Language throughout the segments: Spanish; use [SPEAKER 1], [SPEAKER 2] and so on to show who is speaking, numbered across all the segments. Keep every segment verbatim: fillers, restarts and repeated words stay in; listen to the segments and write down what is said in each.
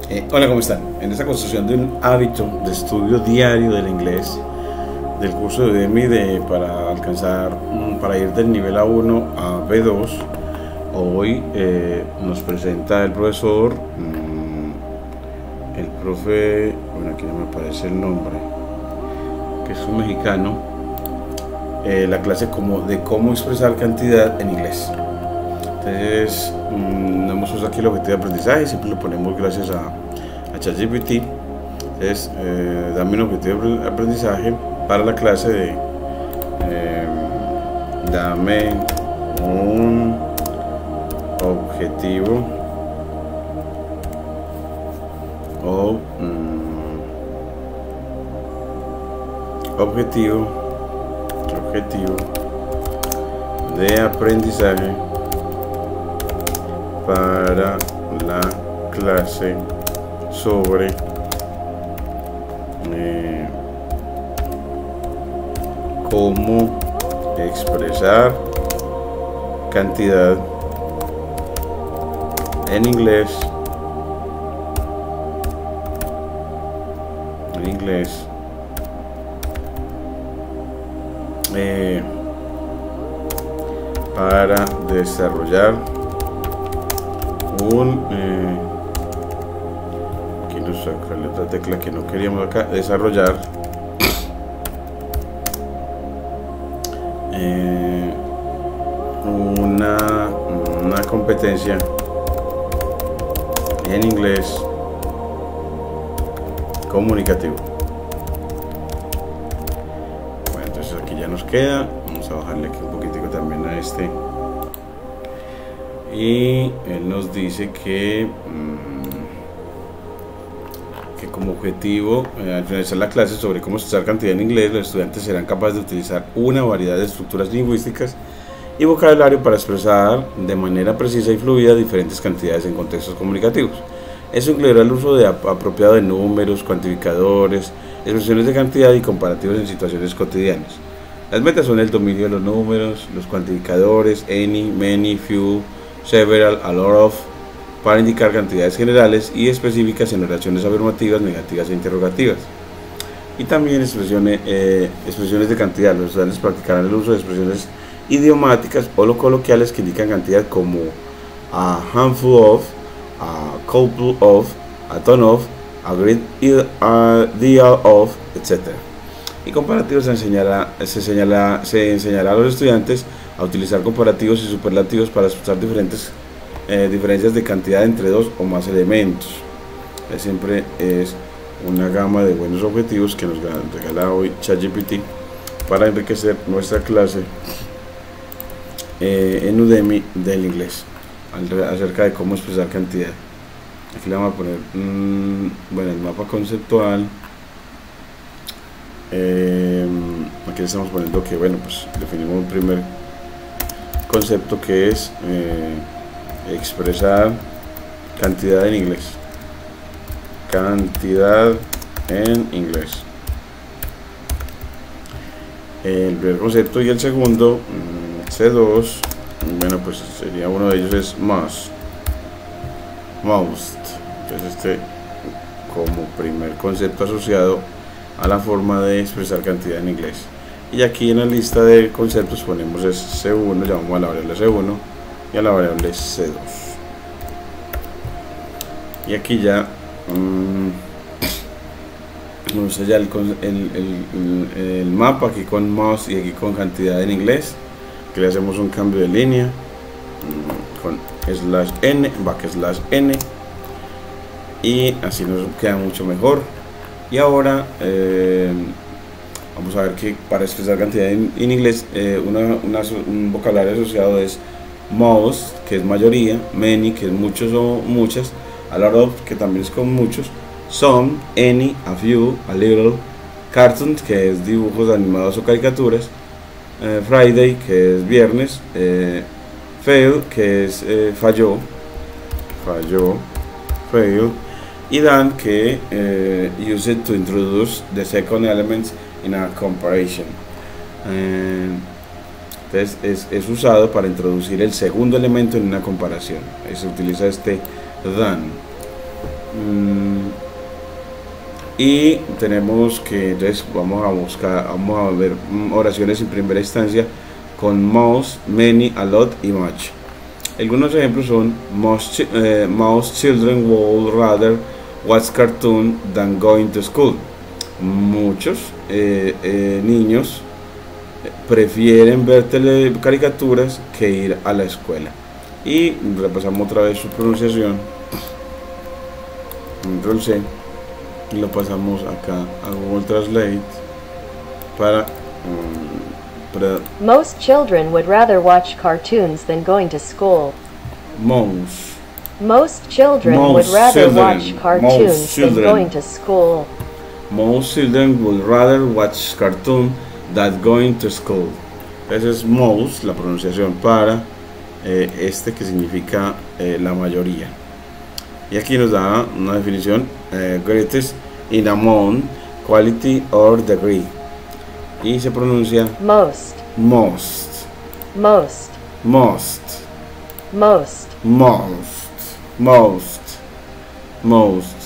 [SPEAKER 1] Eh, hola, ¿cómo están? En esta construcción de un hábito de estudio diario del inglés, del curso de Udemy de, para alcanzar, para ir del nivel A uno a B dos, hoy eh, nos presenta el profesor, mmm, el profe, bueno, aquí no me aparece el nombre, que es un mexicano, eh, la clase como de cómo expresar cantidad en inglés. Entonces, mmm, hemos usado aquí el objetivo de aprendizaje, siempre lo ponemos gracias a, a ChatGPT. Entonces, eh, dame un objetivo de aprendizaje para la clase de eh, dame un objetivo o mmm, objetivo objetivo de aprendizaje para la clase sobre eh, cómo expresar cantidad en inglés en inglés eh, para desarrollar un eh, aquí nos saca la otra tecla que no queríamos acá, desarrollar eh, una, una competencia en inglés comunicativo. Bueno, entonces aquí ya nos queda, vamos a bajarle aquí un poquitico también a este. Y él nos dice que, mmm, que como objetivo, eh, al finalizar la clase sobre cómo expresar cantidad en inglés, los estudiantes serán capaces de utilizar una variedad de estructuras lingüísticas y vocabulario para expresar de manera precisa y fluida diferentes cantidades en contextos comunicativos. Eso incluirá el uso de ap apropiado de números, cuantificadores, expresiones de cantidad y comparativos en situaciones cotidianas. Las metas son el dominio de los números, los cuantificadores, any, many, few, several, a lot of, para indicar cantidades generales y específicas en oraciones afirmativas, negativas e interrogativas. Y también expresiones, eh, expresiones de cantidad. Los estudiantes practicarán el uso de expresiones idiomáticas o lo coloquiales que indican cantidad como a handful of, a couple of, a ton of, a great deal of, etcétera. Y comparativos se enseñará, se, señala, se enseñará a los estudiantes a utilizar comparativos y superlativos para expresar diferentes eh, diferencias de cantidad entre dos o más elementos. Eh, siempre es una gama de buenos objetivos que nos regala hoy ChatGPT para enriquecer nuestra clase eh, en Udemy del inglés acerca de cómo expresar cantidad. Aquí le vamos a poner mmm, bueno, el mapa conceptual. Eh, aquí le estamos poniendo que, bueno, pues definimos un primer concepto que es eh, expresar cantidad en inglés. Cantidad en inglés. El primer concepto, y el segundo, C dos, bueno, pues sería uno de ellos es must. Most. Entonces este como primer concepto asociado a la forma de expresar cantidad en inglés. Y aquí en la lista de conceptos ponemos es C uno, llamamos a la variable C uno y a la variable C dos. Y aquí ya mmm, vamos allá el, el, el, el mapa aquí con must y aquí con cantidad en inglés, que le hacemos un cambio de línea mmm, con slash n, backslash n, y así nos queda mucho mejor. Y ahora eh, vamos a ver que para expresar cantidad en, en inglés eh, una, una, un vocabulario asociado es most, que es mayoría, many, que es muchos o muchas, a lot of, que también es con muchos, some, any, a few, a little, cartoons, que es dibujos animados o caricaturas, eh, Friday, que es viernes, eh, fail, que es eh, falló, falló, fail, y done, que eh, use it to introduce the second element in a comparison. Eh, entonces es, es usado para introducir el segundo elemento en una comparación. Se utiliza este than. Mm, Y tenemos que, entonces vamos a buscar, vamos a ver oraciones en primera instancia con most, many, a lot y much. Algunos ejemplos son most, eh, most children would rather watch cartoon than going to school. Muchos eh, eh, niños prefieren ver tele, caricaturas que ir a la escuela. Y repasamos otra vez su pronunciación. Control C y lo pasamos acá a Google Translate para, um, para
[SPEAKER 2] Most children would rather watch cartoons than going to school.
[SPEAKER 1] Most
[SPEAKER 2] Most children
[SPEAKER 1] Most
[SPEAKER 2] would rather
[SPEAKER 1] children-
[SPEAKER 2] watch cartoons
[SPEAKER 1] most
[SPEAKER 2] than
[SPEAKER 1] children.
[SPEAKER 2] going to school.
[SPEAKER 1] Most children would rather watch cartoon than going to school. Ese es most, la pronunciación para eh, este que significa eh, la mayoría. Y aquí nos da una definición, eh, greatest in amount, quality or degree. Y se pronuncia
[SPEAKER 2] Most,
[SPEAKER 1] most,
[SPEAKER 2] most,
[SPEAKER 1] most,
[SPEAKER 2] most.
[SPEAKER 1] most, most, most.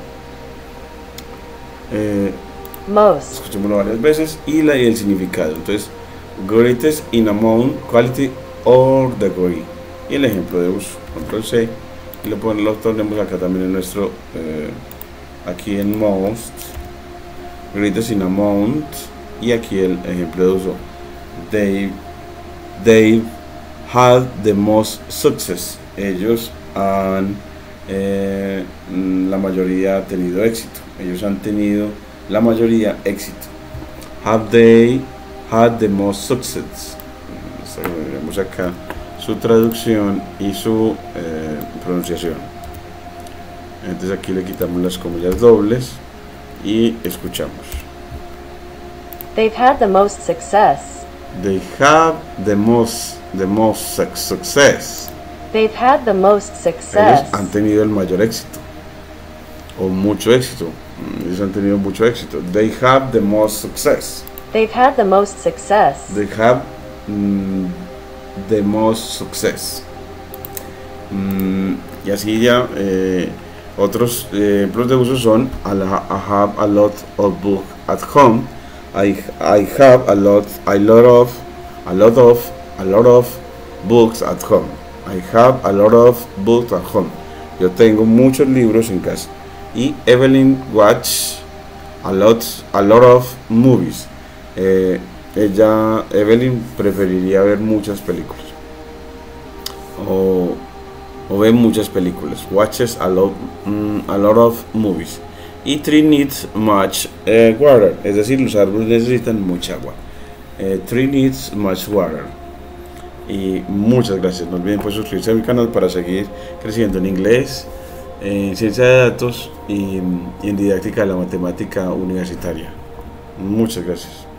[SPEAKER 1] Eh,
[SPEAKER 2] Most,
[SPEAKER 1] escuchémoslo varias veces y, la, y el significado. Entonces, greatest in amount, quality or degree. Y el ejemplo de uso, control C, y lo, pon, lo ponemos acá también en nuestro, eh, aquí en most, greatest in amount, y aquí el ejemplo de uso. They, they had the most success. Ellos han, eh, la mayoría ha tenido éxito. Ellos han tenido la mayoría éxito. Have they had the most success? Vemos acá su traducción y su eh, pronunciación. Entonces aquí le quitamos las comillas dobles y escuchamos.
[SPEAKER 2] they've had the most success.
[SPEAKER 1] They have the most the most suc- success.
[SPEAKER 2] They've had the most
[SPEAKER 1] Ellos
[SPEAKER 2] success.
[SPEAKER 1] han tenido el mayor éxito o mucho éxito. Ellos han tenido mucho éxito. They have the most success.
[SPEAKER 2] They've had the most success.
[SPEAKER 1] They have mm, the most success. Mm, y así ya eh, otros eh, ejemplos de uso son I have a lot of books at home. I, I have a lot a lot of a lot of a lot of books at home. I have a lot of books at home. Yo tengo muchos libros en casa. Y Evelyn watch a lot a lot of movies. Eh, ella Evelyn preferiría ver muchas películas o, o ve muchas películas. Watches a lot mm, a lot of movies. Y tree needs much eh, water, es decir, los árboles necesitan mucha agua. Eh, tree needs much water. Y muchas gracias. No olviden pues suscribirse a mi canal para seguir creciendo en inglés, en ciencia de datos y, y en didáctica de la matemática universitaria. Muchas gracias.